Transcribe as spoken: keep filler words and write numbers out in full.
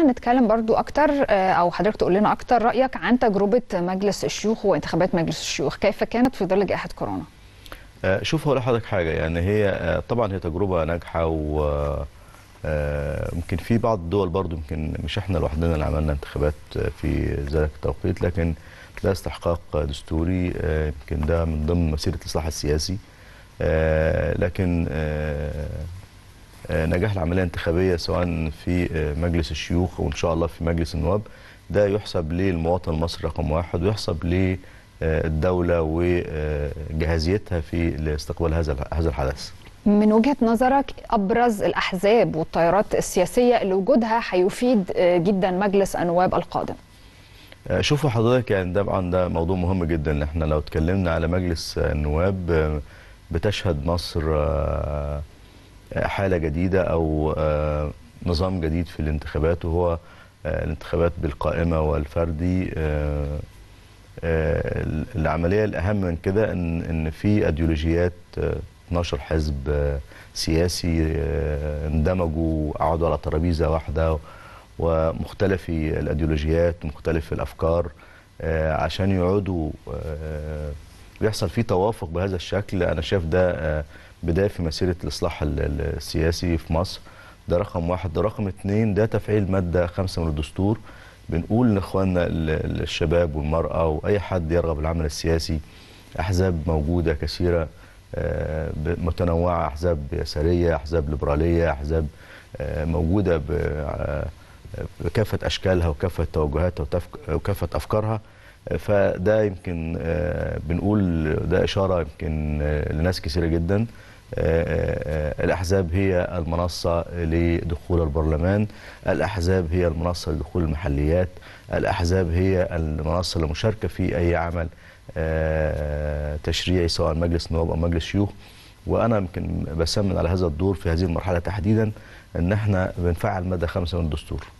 نتكلم برضو اكتر او حضرتك تقول لنا اكتر رايك عن تجربه مجلس الشيوخ وانتخابات مجلس الشيوخ، كيف كانت في ظل جائحه كورونا؟ شوف هقول لحضرتك حاجه، يعني هي طبعا هي تجربه ناجحه، و يمكن في بعض الدول برضو، يمكن مش احنا لوحدنا اللي عملنا انتخابات في ذلك التوقيت، لكن ده استحقاق دستوري، يمكن ده من ضمن مسيره الاصلاح السياسي. لكن نجاح العمليه الانتخابيه سواء في مجلس الشيوخ وان شاء الله في مجلس النواب ده يحسب للمواطن المصري رقم واحد، ويحسب للدوله وجاهزيتها في استقبال هذا هذا الحدث. من وجهة نظرك أبرز الأحزاب والتيارات السياسية اللي وجودها هيفيد جدا مجلس النواب القادم؟ شوفوا حضرتك، يعني طبعا ده موضوع مهم جدا. احنا لو اتكلمنا على مجلس النواب، بتشهد مصر حالة جديدة أو نظام جديد في الانتخابات، وهو الانتخابات بالقائمة والفردي. العملية الأهم من كده إن إن في أيديولوجيات، اثناشر حزب سياسي اندمجوا وقعدوا على ترابيزه واحده، ومختلفي الايديولوجيات ومختلف الافكار عشان يقعدوا ويحصل فيه توافق بهذا الشكل. انا شايف ده بدايه في مسيره الاصلاح السياسي في مصر. ده رقم واحد. ده رقم اثنين، ده تفعيل ماده خمسه من الدستور. بنقول لاخواننا الشباب والمراه واي حد يرغب العمل السياسي، احزاب موجوده كثيره متنوعة، أحزاب يسارية، أحزاب ليبرالية، أحزاب موجودة بكافة أشكالها وكافة توجهاتها وكافة أفكارها. فده يمكن بنقول ده إشارة يمكن لناس كثيرة جدا. الأحزاب هي المنصة لدخول البرلمان، الأحزاب هي المنصة لدخول المحليات، الأحزاب هي المنصة للمشاركة في أي عمل تشريعي سواء مجلس نواب او مجلس شيوخ. وانا يمكن بسمن على هذا الدور في هذه المرحله تحديدا ان احنا بنفعل ماده خمسه من الدستور.